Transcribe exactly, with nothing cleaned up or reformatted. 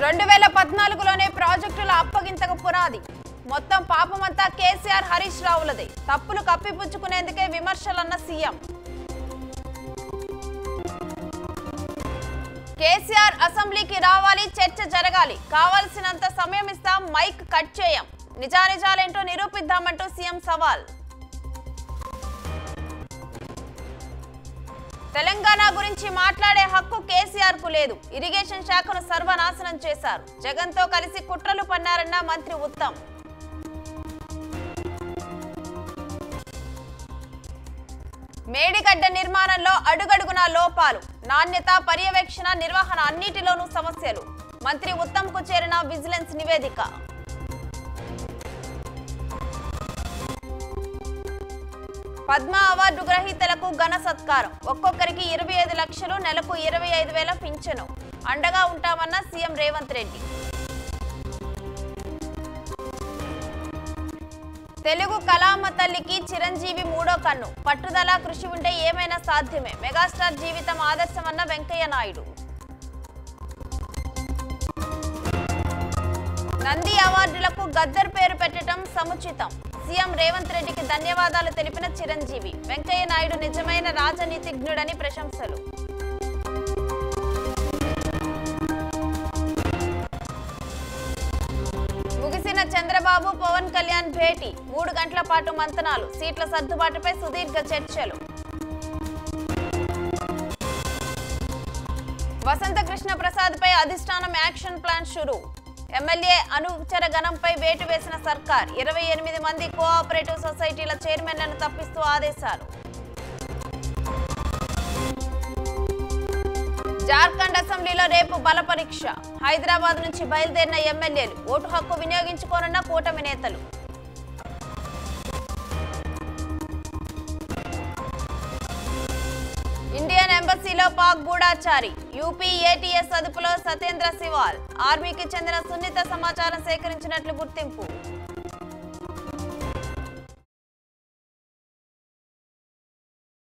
రెండు వేల పద్నాలుగులోనే ప్రాజెక్టుల అప్పగింతకు పునాది. మొత్తం పాపమంతా కేసీఆర్ హరీష్ రావులదే. తప్పులు కప్పిపుచ్చుకునేందుకే విమర్శలన్న సీఎం. కేసీఆర్ అసెంబ్లీకి రావాలి, చర్చ జరగాలి. కావాల్సినంత సమయం ఇస్తాం, మైక్ కట్ చేయం. నిజానిజాలేంటో నిరూపిద్దామంటూ సీఎం సవాల్. తెలంగాణ గురించి మాట్లాడే హక్కు కేసీఆర్ కు లేదు. ఇరిగేషన్ శాఖను సర్వనాశనం చేశారు. జగన్ తో కలిసి కుట్రలు పన్నారన్న మంత్రి ఉత్తమ్. మేడిగడ్డ నిర్మాణంలో అడుగడుగునా లోపాలు. నాణ్యత, పర్యవేక్షణ, నిర్వహణ అన్నిటిలోనూ సమస్యలు. మంత్రి ఉత్తమ్ కు చేరిన విజిలెన్స్ నివేదిక. పద్మ అవార్డు గ్రహీతలకు ఘన సత్కారం. ఒక్కొక్కరికి ఇరవై ఐదు లక్షలు, నెలకు ఇరవై ఐదు వేల పింఛను. అండగా ఉంటామన్న సీఎం రేవంత్ రెడ్డి. తెలుగు కళామ తల్లికి చిరంజీవి మూడో కన్ను. పట్టుదల, కృషి ఉంటే ఏమైనా సాధ్యమే. మెగాస్టార్ జీవితం ఆదర్శమన్న వెంకయ్య నాయుడు. నంది అవార్డులకు గద్దర్ పేరు పెట్టడం సముచితం. సీఎం రేవంత్ రెడ్డికి ధన్యవాదాలు తెలిపిన చిరంజీవి. వెంకయ్య నాయుడు నిజమైన రాజనీతిజ్ఞుడని ప్రశంసలు. ముగిసిన చంద్రబాబు పవన్ కళ్యాణ్ భేటీ. మూడు గంటల పాటు మంతనాలు. సీట్ల సర్దుబాటుపై సుదీర్ఘ చర్చలు. వసంత కృష్ణ ప్రసాద్ పై అధిష్టానం యాక్షన్ ప్లాన్ షురూ. ఎమ్మెల్యే అనుచర గణంపై వేటు వేసిన సర్కార్. ఇరవై ఎనిమిది మంది కోఆపరేటివ్ సొసైటీల చైర్మన్లను తప్పిస్తూ ఆదేశాలు. జార్ఖండ్ అసెంబ్లీలో రేపు బల పరీక్ష. హైదరాబాద్ నుంచి బయలుదేరిన ఎమ్మెల్యేలు. ఓటు హక్కు వినియోగించుకోనున్న కూటమి నేతలు. ఇండియన్ ఎంబసీలో పాక్ గూఢాచారి. యూపీ ఏటీఎస్ అదుపులో సతేంద్ర సివాల్. ఆర్మీకి చెందిన సున్నిత సమాచారం సేకరించినట్లు గుర్తింపు.